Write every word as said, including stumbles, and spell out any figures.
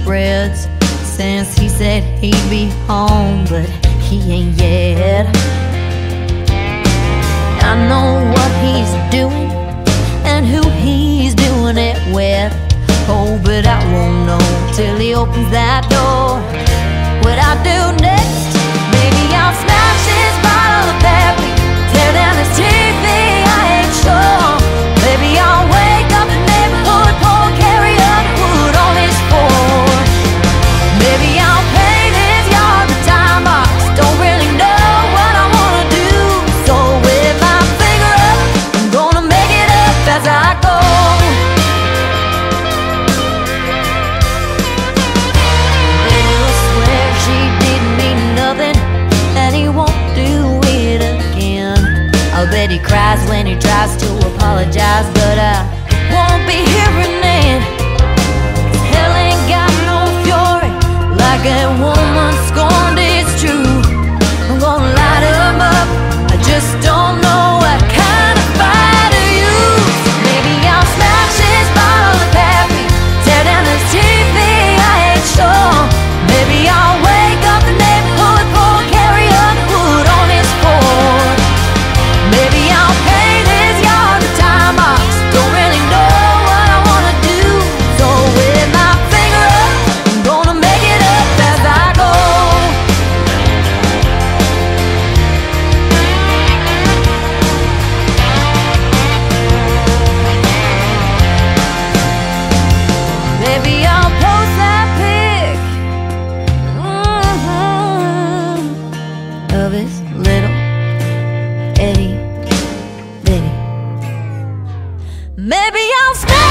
spreads since he said he'd be home, but he ain't yet. I know what he's doing and who he's doing it with. Oh, but I won't know till he opens that door. What I do next? Maybe I'll smash his bottle of Peppy, tear down his T V, I ain't sure. Maybe I'll wake up the neighborhood poor, carry up wood on his floor. Maybe I'll paint his yard with time box, don't really know what I wanna do. So with my finger up, I'm gonna make it up as I go. They'll swear she didn't mean nothing, and he won't do it again. I'll bet he cries when he tries to apologize, but I won't be hearing it. 'Cause hell ain't got no fury like a woman scorned, it's true. I'm gonna light him up, I just don't know what kind of fire to use. Maybe I'll smash his bottle of Peppy, tear down his T V, I ain't sure. Maybe I'll wake up the neighborhood poor, carry up wood on his floor. Maybe I'll paint his yard with time box, don't really know what I wanna do. So with my finger up, I'm gonna make it up as I go. Maybe I'll post that pic mm-hmm, of his little itty bitty. Maybe I'll stay